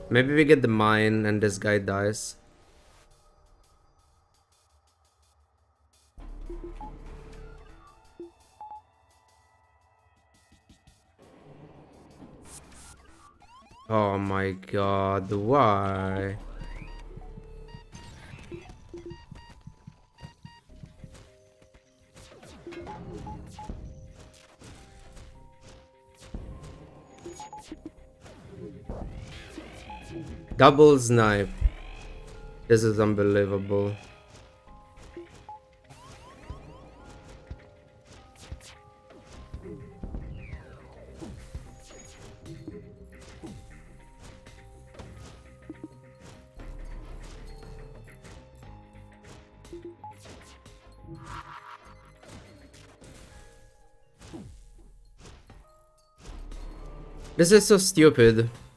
Maybe we get the mine and this guy dies. Oh my god, why? Double snipe. This is unbelievable. This is so stupid.